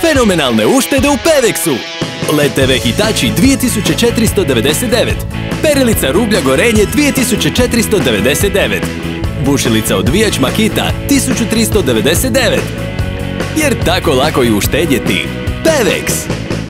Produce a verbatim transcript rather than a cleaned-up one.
Fenomenalne uštede u Peveksu! L E D te ve Hitachi dvije tisuće četiristo devedeset devet, perilica rublja Gorenje dvije tisuće četiristo devedeset devet, bušilica odvijač Makita tisuću tristo devedeset devet. Jer tako lako i uštedjeti. Peveks!